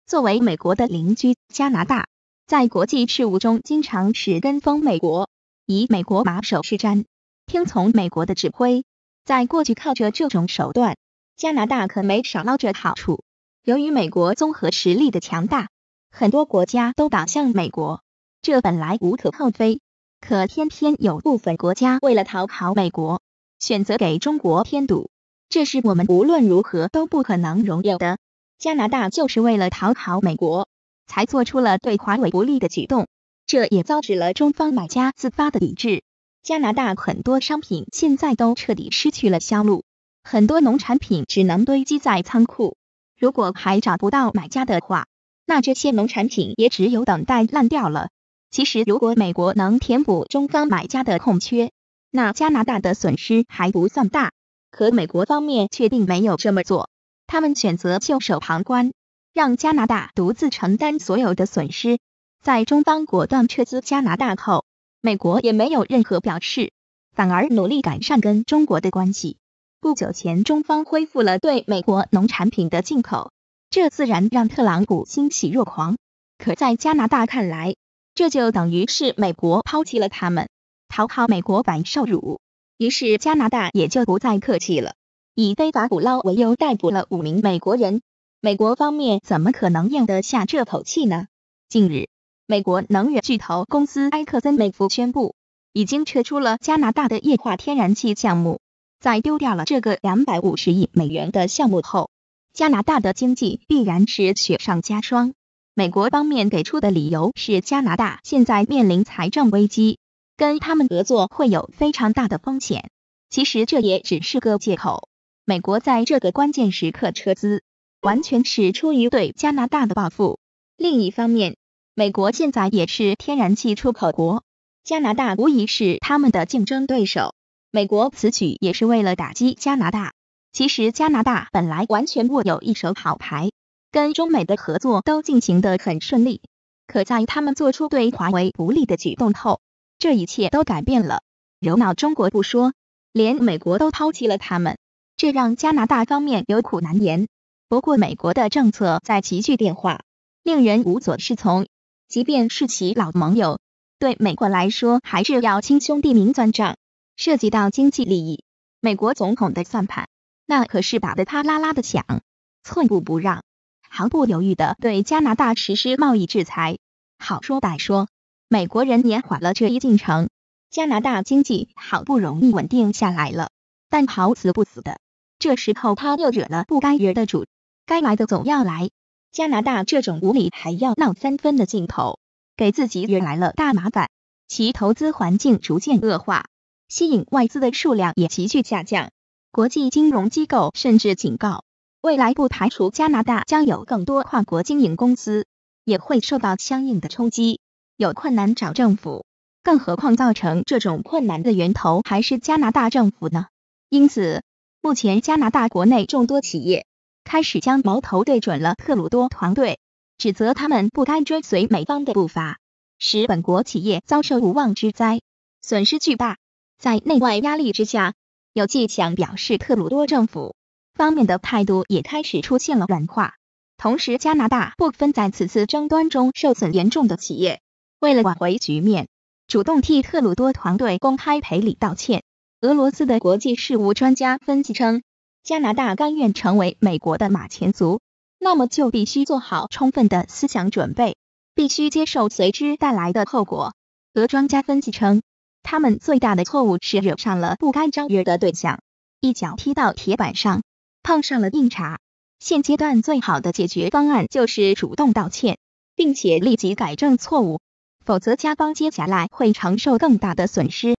作为美国的邻居，加拿大在国际事务中经常是跟风美国，以美国马首是瞻，听从美国的指挥。在过去靠着这种手段，加拿大可没少捞着好处。由于美国综合实力的强大，很多国家都倒向美国，这本来无可厚非。可偏偏有部分国家为了讨好美国，选择给中国添堵，这是我们无论如何都不可能容忍的。加拿大就是为了讨好美国，才做出了对华为不利的举动，这也遭致了中方买家自发的抵制。加拿大很多商品现在都彻底失去了销路，很多农产品只能堆积在仓库，如果还找不到买家的话，那这些农产品也只有等待烂掉了。其实如果美国能填补中方买家的空缺，那加拿大的损失还不算大，可美国方面却并没有这么做，他们选择袖手旁观，让加拿大独自承担所有的损失。在中方果断撤资加拿大后，美国也没有任何表示，反而努力改善跟中国的关系。不久前中方恢复了对美国农产品的进口，这自然让特朗普欣喜若狂。可在加拿大看来，这就等于是美国抛弃了他们，讨好美国反受辱。于是加拿大也就不再客气了，以非法捕捞为由逮捕了5名美国人。美国方面怎么可能咽得下这口气呢？近日，美国能源巨头公司埃克森美孚宣布，已经撤出了加拿大的液化天然气项目。在丢掉了这个250亿美元的项目后，加拿大的经济必然是雪上加霜。美国方面给出的理由是加拿大现在面临财政危机，跟他们合作会有非常大的风险。其实这也只是个借口，美国在这个关键时刻撤资，完全是出于对加拿大的报复。另一方面，美国现在也是天然气出口国，加拿大无疑是他们的竞争对手。美国此举也是为了打击加拿大。其实加拿大本来完全握有一手好牌，跟中美的合作都进行得很顺利。可在他们做出对华为不利的举动后，这一切都改变了。惹恼中国不说，连美国都抛弃了他们，这让加拿大方面有苦难言。不过美国的政策在急剧变化，令人无所适从。即便是其老盟友，对美国来说还是要亲兄弟明算账。涉及到经济利益，美国总统的算盘那可是打得啪啦啦的响，寸步不让，毫不犹豫地对加拿大实施贸易制裁。好说歹说，美国人延缓了这一进程，加拿大经济好不容易稳定下来了。但好死不死的，这时候他又惹了不该惹的主，该来的总要来。加拿大这种无理还要闹3分的劲头，给自己惹来了大麻烦，其投资环境逐渐恶化，吸引外资的数量也急剧下降。国际金融机构甚至警告，未来不排除加拿大将有更多跨国经营公司也会受到相应的冲击，有困难找政府，更何况造成这种困难的源头还是加拿大政府呢？因此，目前加拿大国内众多企业开始将矛头对准了特鲁多团队，指责他们不该追随美方的步伐，使本国企业遭受无妄之灾，损失巨大。在内外压力之下，有迹象表示特鲁多政府方面的态度也开始出现了软化。同时，加拿大部分在此次争端中受损严重的企业，为了挽回局面，主动替特鲁多团队公开赔礼道歉。俄罗斯的国际事务专家分析称，加拿大甘愿成为美国的马前卒，那么就必须做好充分的思想准备，必须接受随之带来的后果。俄专家分析称，他们最大的错误是惹上了不该招惹的对象，一脚踢到铁板上，碰上了硬茬。现阶段最好的解决方案就是主动道歉，并且立即改正错误，否则加方接下来会承受更大的损失。